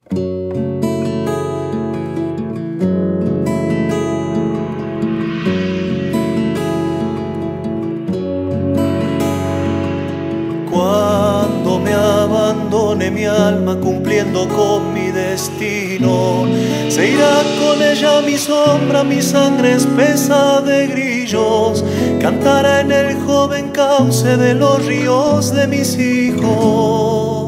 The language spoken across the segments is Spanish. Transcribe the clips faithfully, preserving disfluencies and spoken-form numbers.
Cuando me abandone mi alma cumpliendo con mi destino, se irá con ella mi sombra, mi sangre espesa de grillos, cantará en el joven cauce de los ríos de mis hijos.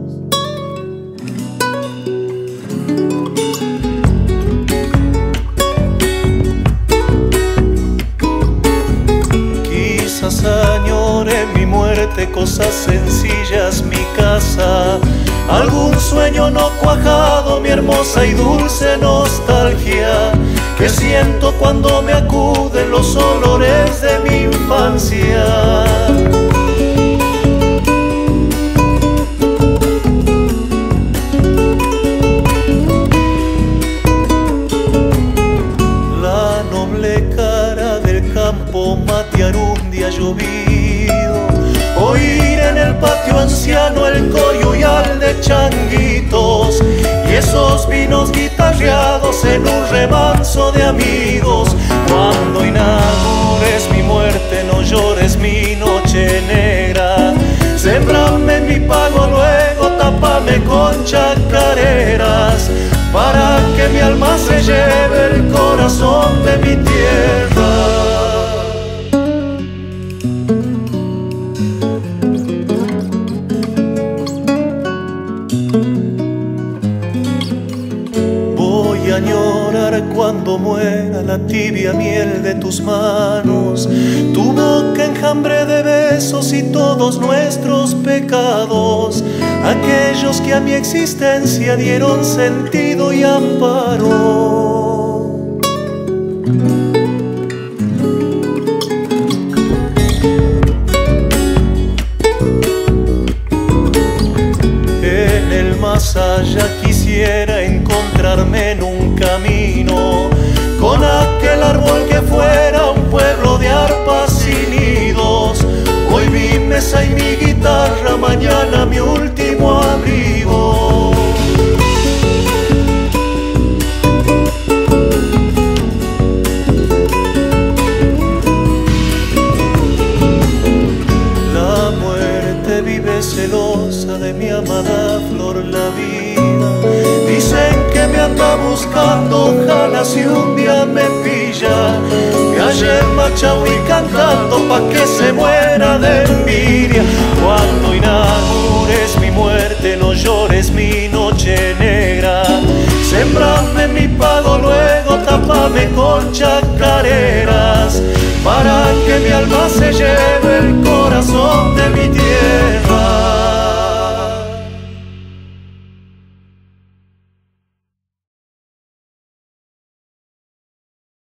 Quizás añore mi muerte, cosas sencillas, mi casa, algún sueño no cuajado, mi hermosa y dulce nostalgia que siento cuando me acuden los olores de mi infancia. La noble cara del campo matear un día llovido, oír en el patio anciano el coyuyal de changuitos y esos vinos guitarreados en un remanso de amigos. Cuando inaugures mi muerte, no llores mi noche negra, sembrame mi pago, luego tapame con chacareras, para que mi alma se lleve el corazón de mi tierra. Voy a añorar cuando muera la tibia miel de tus manos, tu boca enjambre de besos y todos nuestros pecados, aquellos que a mi existencia dieron sentido y amparo. En el más allá quisiera encontrarme en un camino con aquel árbol que fuera un pueblo de arpas y nidos. Hoy mi mesa y mi guitarra, mañana mi último abrigo. La muerte vive celosa de mi amada flor la vida. Dicen que me anda buscando, ojalá si un día me pilla, me halle en Machaui cantando pa' que se muera de envidia. Cuando inaugures mi muerte, no llores mi noche negra, sembrame mi pago, luego tapame con chacareras, para que mi alma se lleve